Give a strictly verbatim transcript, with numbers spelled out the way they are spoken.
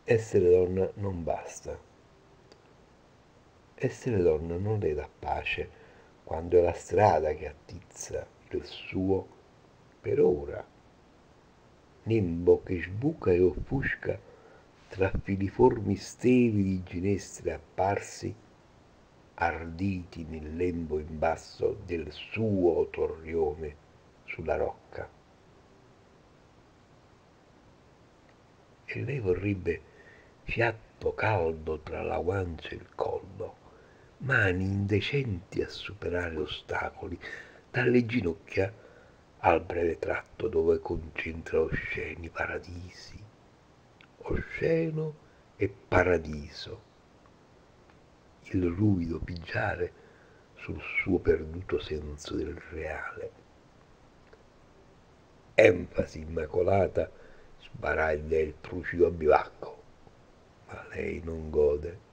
Essere donna non basta. Essere donna non le dà pace quando è la strada che attizza il suo per ora, nimbo che sbuca e offusca tra filiformi steli di ginestre apparsi, arditi nel lembo in basso del suo torrione sulla rocca. E lei vorrebbe fiato caldo tra la guancia e il collo, mani indecenti a superare ostacoli, dalle ginocchia al breve tratto dove concentra osceni paradisi, osceno e paradiso, il ruvido pigiare sul suo perduto senso del reale. Enfasi immacolata sbaraglia il trucido bivacco, ma lei non gode.